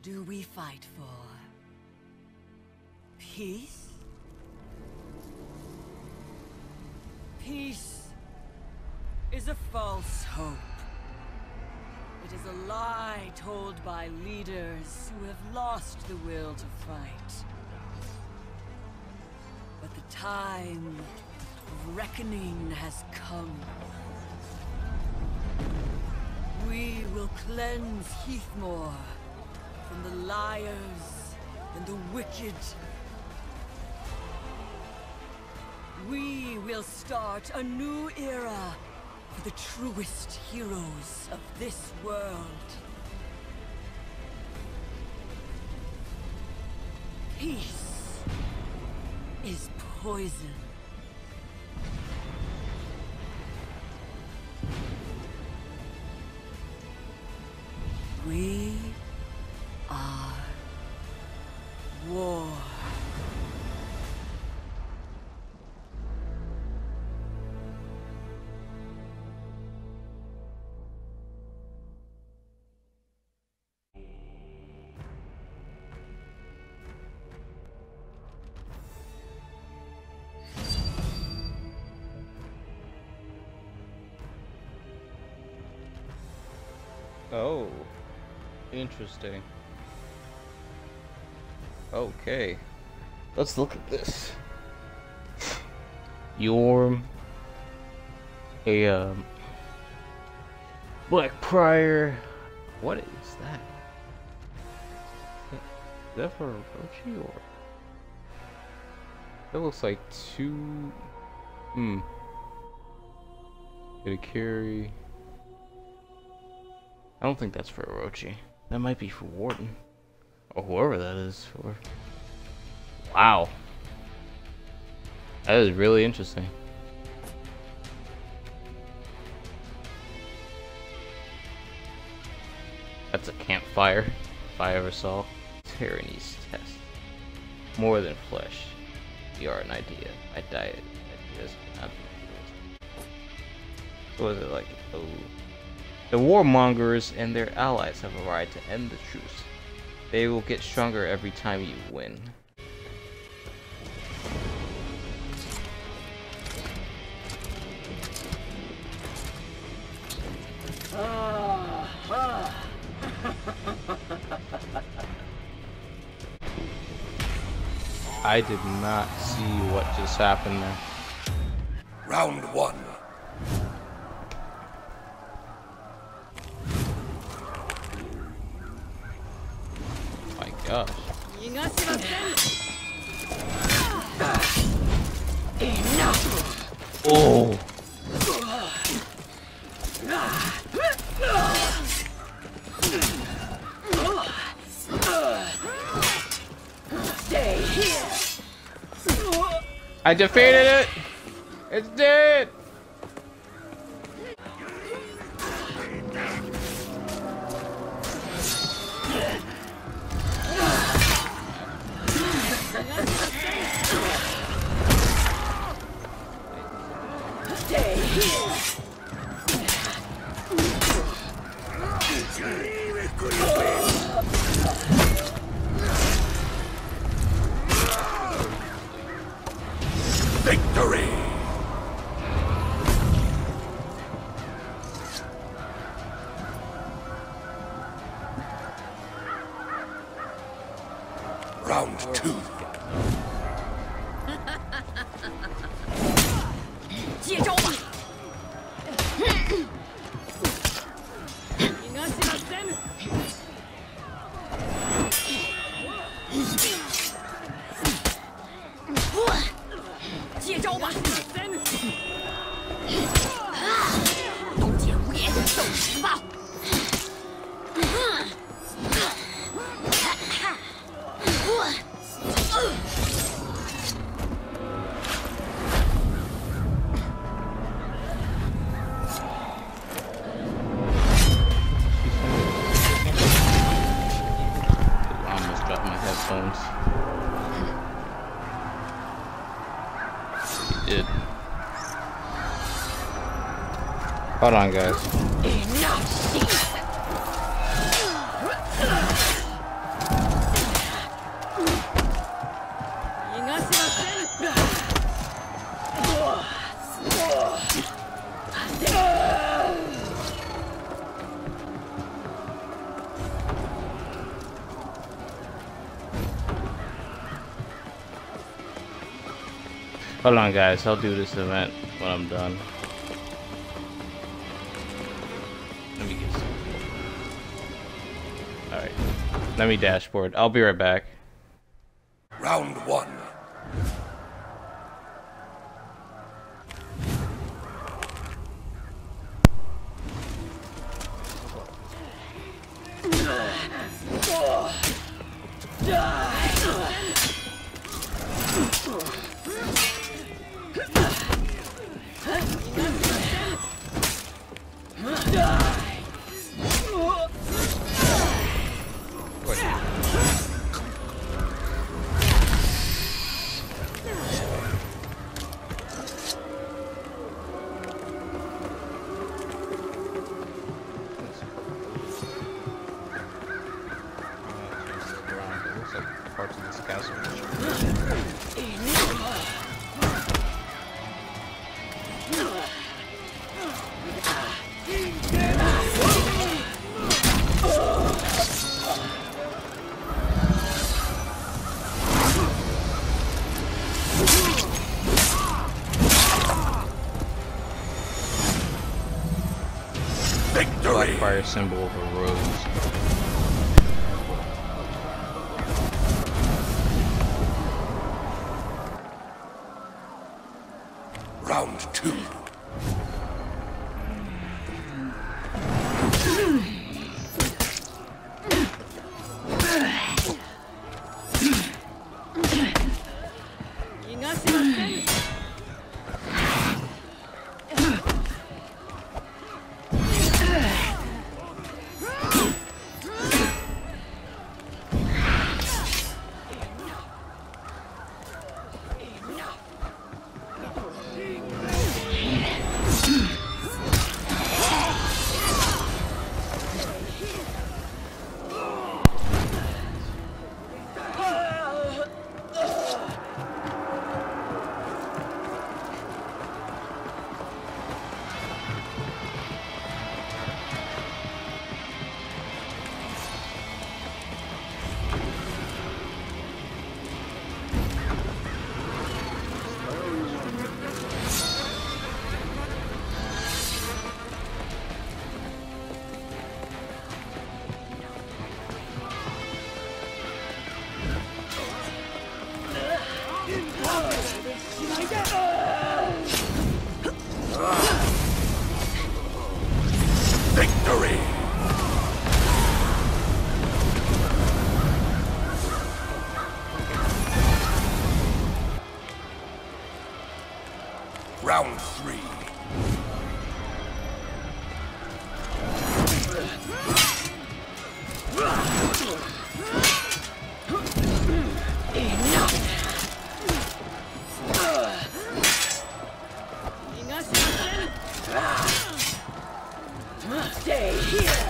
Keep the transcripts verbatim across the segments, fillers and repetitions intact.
do we fight for? Peace? Peace is a false hope. It is a lie told by leaders who have lost the will to fight. But the time of reckoning has come. We will cleanse Heathmore from the liars and the wicked. We will start a new era for the truest heroes of this world. Peace is poison. We are war. Oh, interesting. Okay, let's look at this. You're a um, Black Prior. What is that? Is that for Orochi or? That looks like two. Hmm. Get a carry. I don't think that's for Orochi. That might be for Warden. Or whoever that is for. Wow. That is really interesting. That's a campfire, if I ever saw. Tyranny's test. More than flesh. We are an idea. My diet. Ideas cannot be killed. So what is it like? Oh. The warmongers and their allies have arrived to end the truce. They will get stronger every time you win. I did not see what just happened there. Round one. Gosh. Oh. Stay here. I defeated it. It's dead. Stay here. Victory! Round two. Hold on, guys. Hold on, guys. I'll do this event when I'm done. Let me get some. Alright. Let me dashboard. I'll be right back. Round one. Parts of this castle. Victory! Black fire symbol of a rose. Round two. Victory! Round three. Stay here.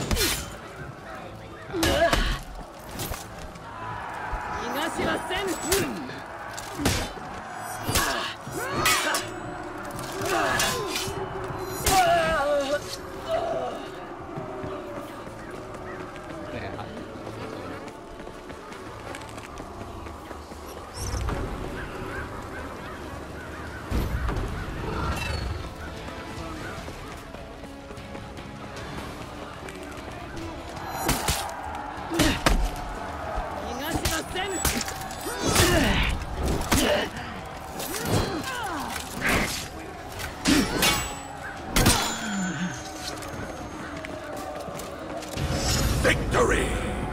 Victory!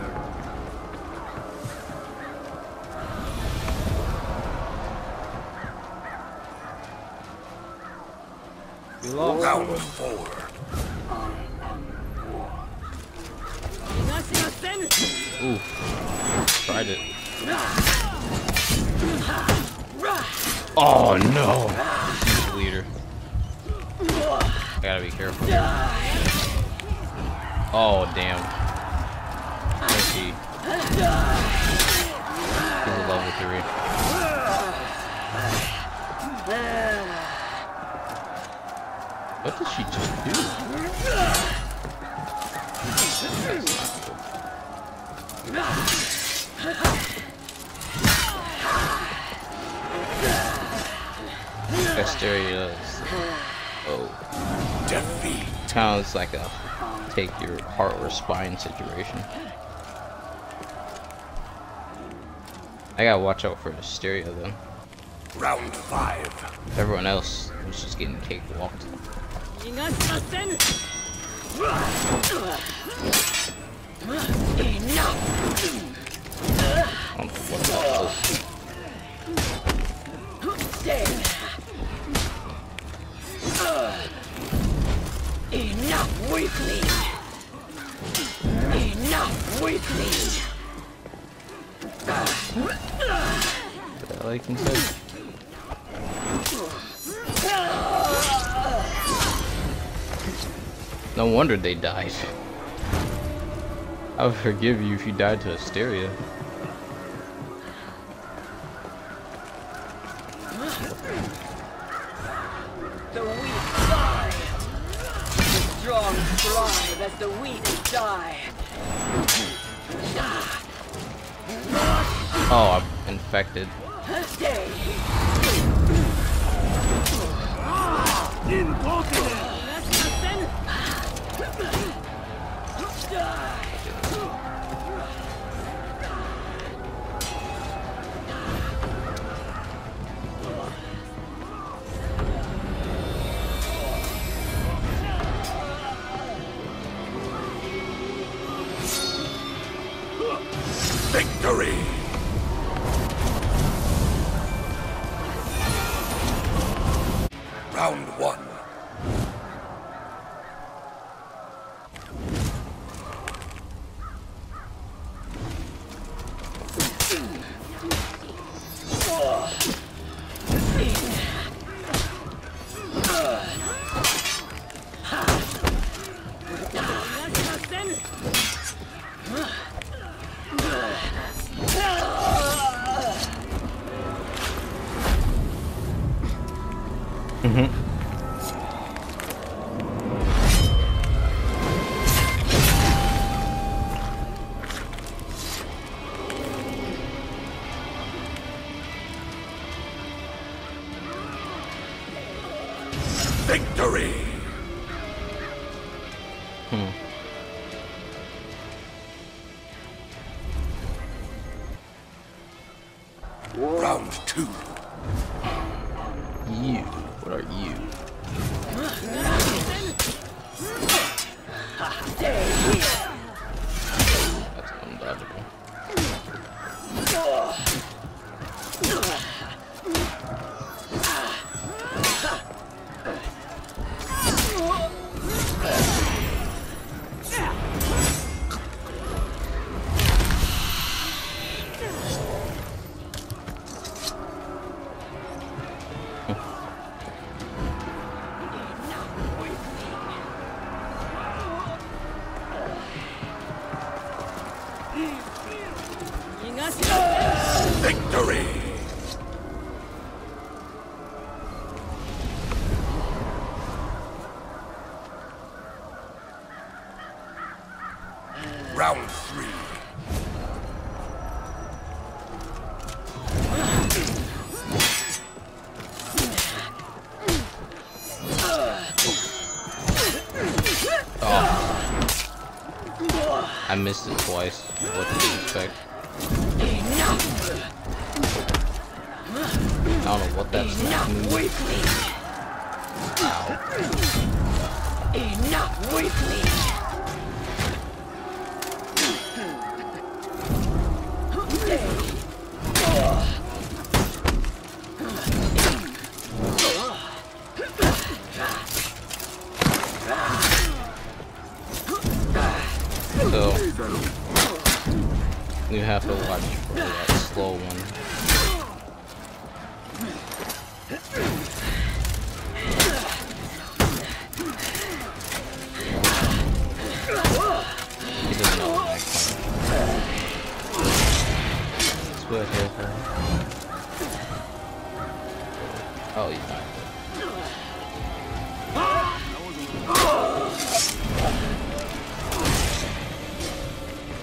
We lost. Round four. Ooh. Tried it. Oh no! He's leader. I gotta be careful. Oh damn. Where's he? He's a level three. What did she just do? Asteria is, oh, Defeat. sounds like a take your heart or spine situation. I gotta watch out for Asteria though. Round five. Everyone else was just getting cakewalked. I don't know what about this. Enough weakling! Enough weakling! Is that like inside? No wonder they died. I would forgive you if you died to Asteria. The weak die! The strong thrive as the weak die! Oh, I'm infected. Stay! Victory. Round one. Mm-hmm. Victory. Hmm. Round two. You. What are you? That's undodgeable. Victory. Round three. Oh. I missed it twice. What did you expect? I don't know what that's Enough weakling! Ow. Enough weakling! So you have to watch for that slow one. He doesn't know what next time. Let's go ahead for him. Oh, he's not.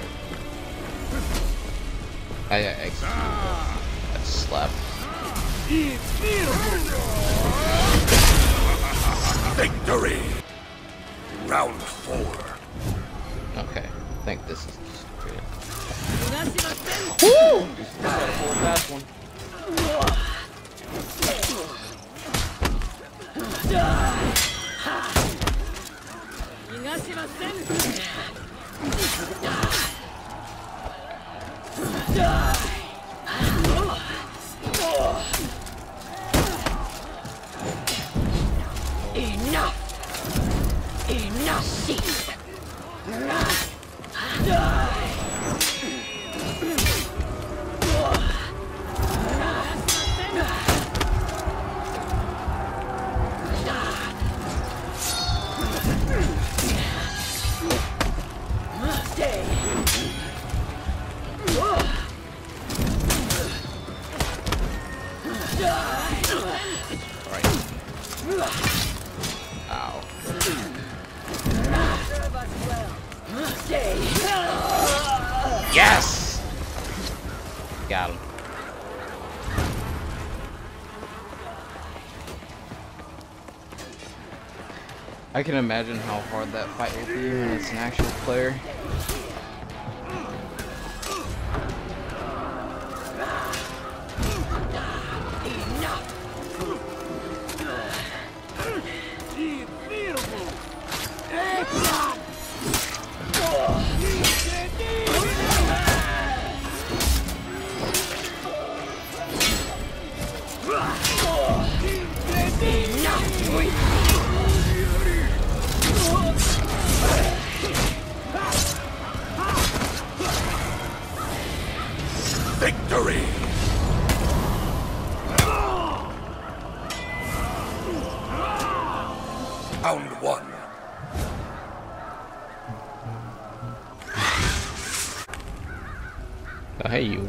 I got executed. That slap. Victory! Round four. Okay, I think this is just great. Woo! Fast one. Enough! Enough! Cease! Ow. Yes! Got him. I can imagine how hard that fight will be when it's an actual player. Victory! Round one. Oh, hey, you.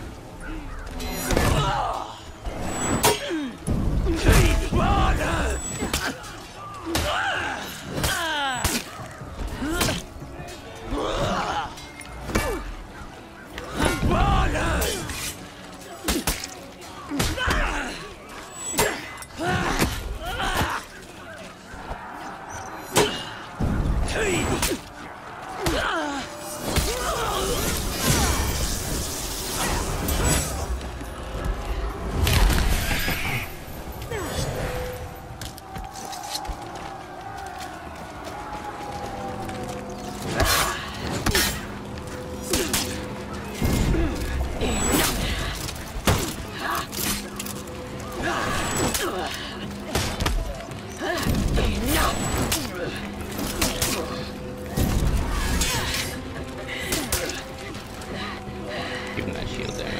Give him that shield there.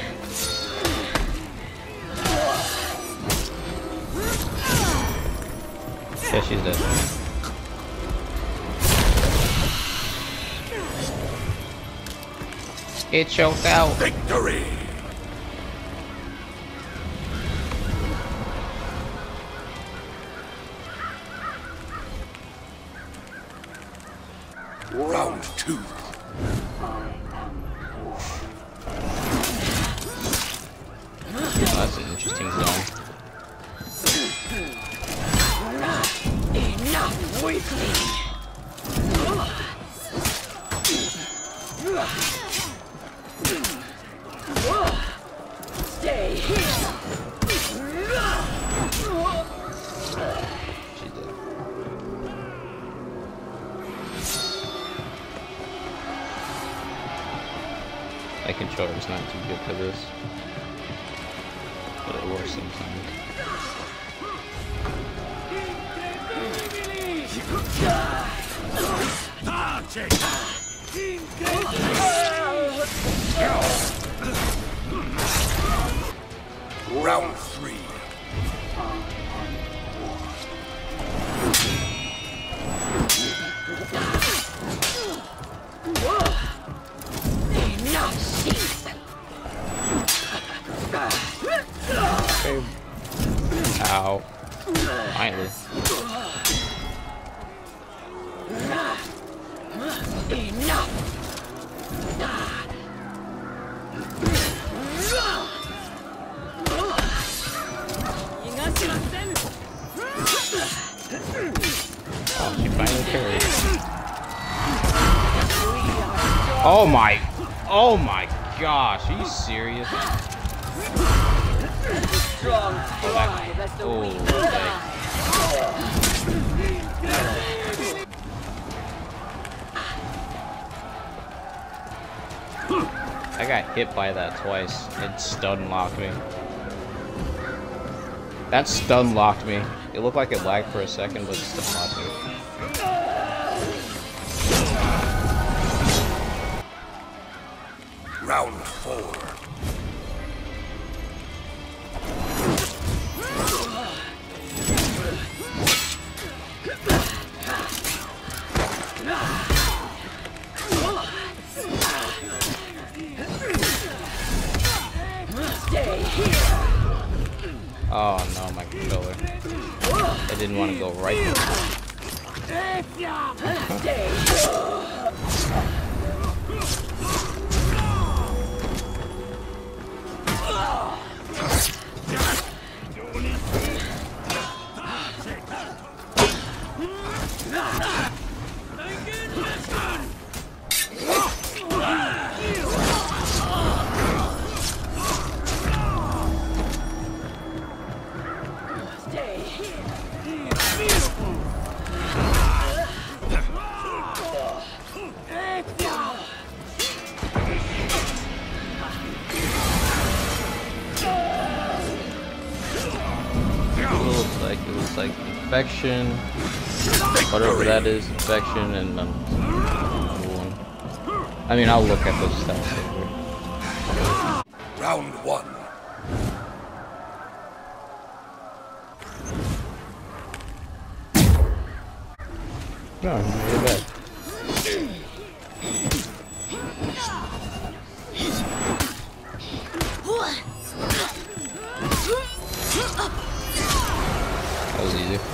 Yeah, she's dead. Get choked out. Victory! Round two. Oh, that's an interesting zone. Enough weakling! Stay here! She's dead. My controller's not too good for this. But it works sometimes. Round three. Enough cease! Okay. Ow. Finally. Enough! Oh my, oh my gosh, are you serious? Strong thrive as the weak die. I got hit by that twice. It stun locked me. That stun locked me. It looked like it lagged for a second, but it stun locked me. Round four. Oh no, my controller. I didn't want to go right there. Like infection, whatever that is, infection, and um, one. I mean, I'll look at those stats later. Round one. No, you're bad. That was easy.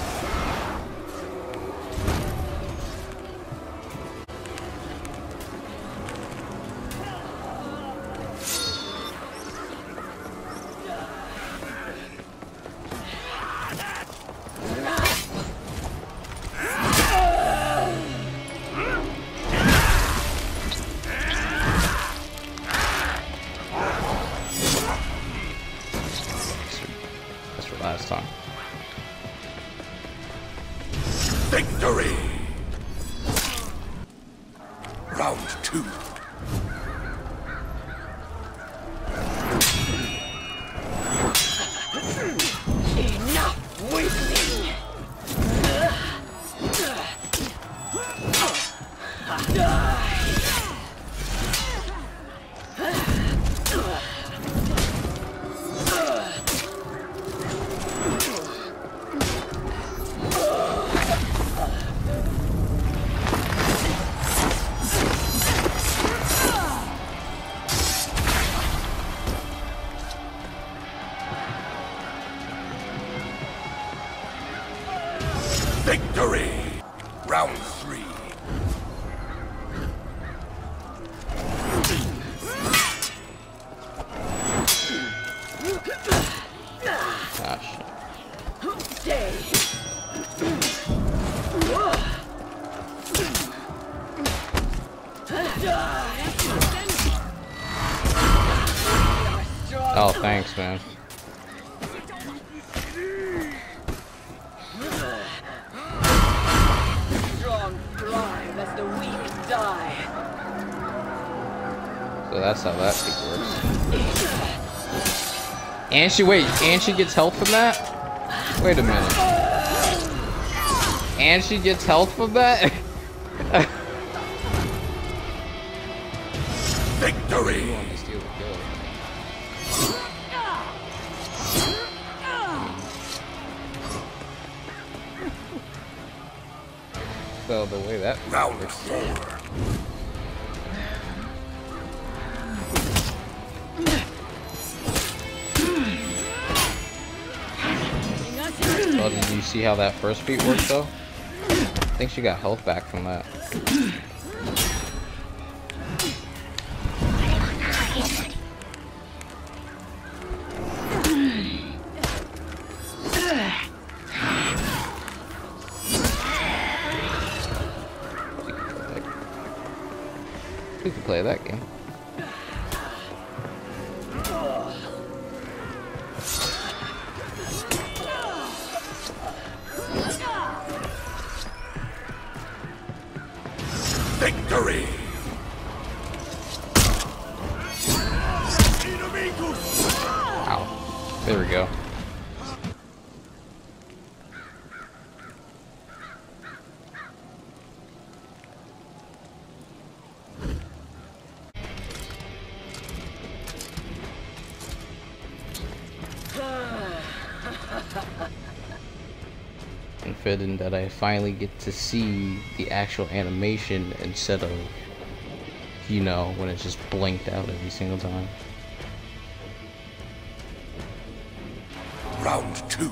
That's for last time. Victory! Round two. Enough with me! Victory! Round three. Ah, shit. Stay. Oh, thanks, man. Strong thrive as the weak die. So that's how that thing works. And she, wait, and she gets health from that? Wait a minute. And she gets health from that? Victory! You want to steal the kill. So the way that Round works. four. Oh, did you see how that first beat worked though? I think she got health back from that. play that game. Victory! Ow. There we go. And fitting that I finally get to see the actual animation instead of, you know, when it's just blanked out every single time. Round two.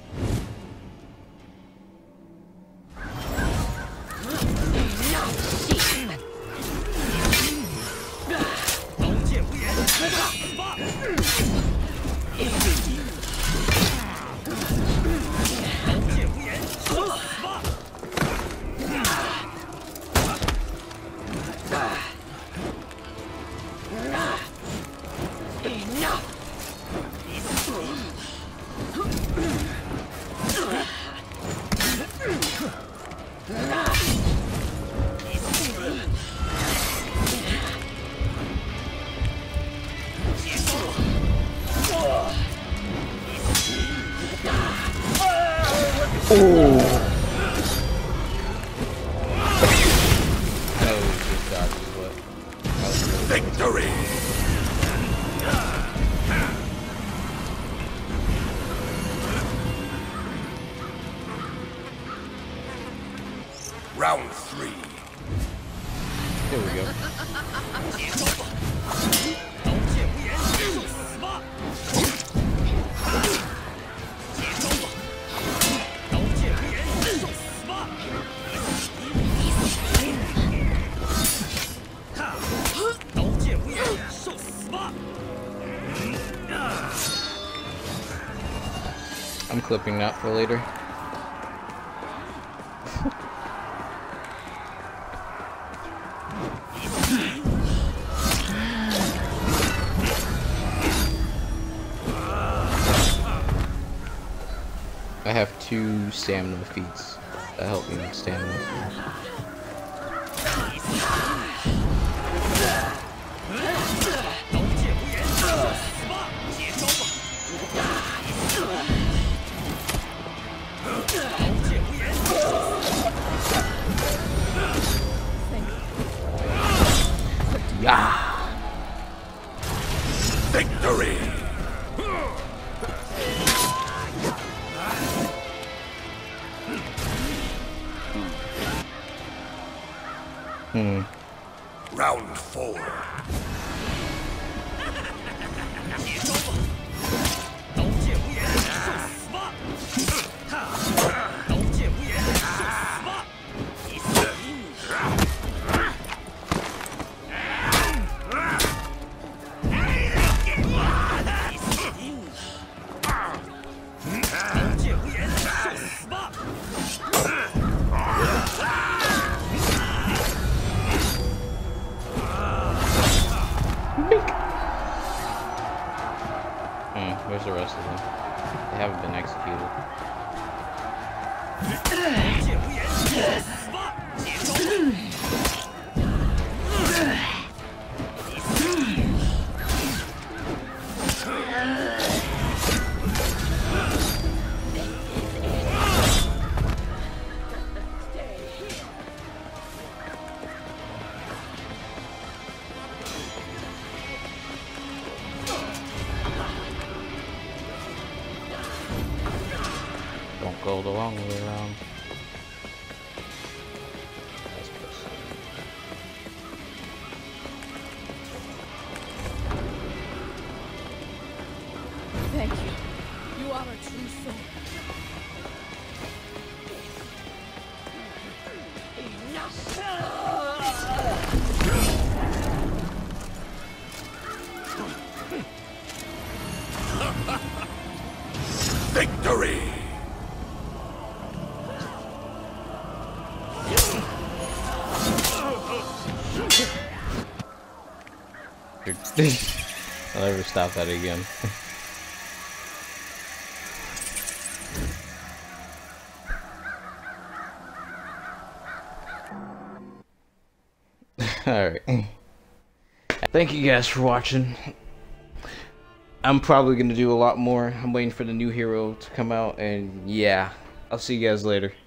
Victory! Round three. There we go. I'm clipping that for later. I have two stamina feats that help me with stamina. Yeah. Victory! Hmm. Round four. Hmm, where's the rest of them? They haven't been executed. Don't go the long way around. That's close. Thank you. You are a true soul. Victory! I'll never stop that again. Alright. Thank you guys for watching. I'm probably gonna do a lot more. I'm waiting for the new hero to come out, and yeah. I'll see you guys later.